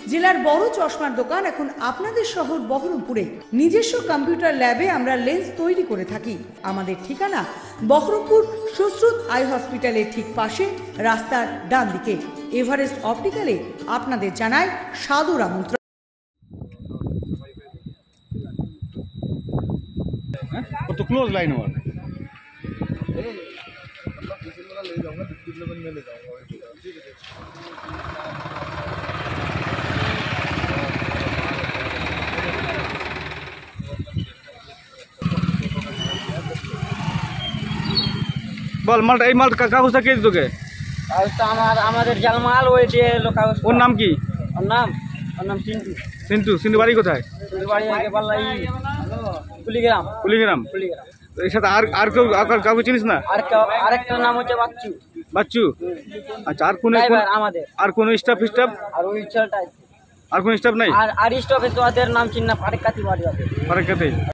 জেলার বড় চশমার দোকান এখন আপনাদের শহর বহরমপুরে। নিজস্ব কম্পিউটার ল্যাবে আমরা লেন্স তৈরি করে থাকি। আমাদের ঠিকানা বহরমপুর সুশ্রুত আই হসপিটালের ঠিক পাশে, রাস্তার ডান দিকে। এভারেস্ট অপটিক্যালে আপনাদের জানায় সাদর আমন্ত্রণ। तो क्लोज लाइन हुआ বল মাল এই মাল কাগজটা কে দিতোকে কাগজটা আমাদের জালমাল ওই যে কাগজ। ওর নাম কি? ওর নাম সিন্টু। সিন্টু বাড়ি কোথায়? সিন্টু বাড়ি আগে পাল্লাই কুলিগ্রাম। কুলিগ্রাম। এর সাথে আর কেউ কাউকে চিনিস না? আরেকটা নাম হচ্ছে বাচ্চু। আচ্ছা, আর কোন আমাদের আর কোন স্টাফ আর ওই ছেলেটা আর কোন স্টাফ নাই? আর স্টাফে তো ওদের নাম চিন্না ফারেকাতি বাড়ি আছে। ফারেকাতি।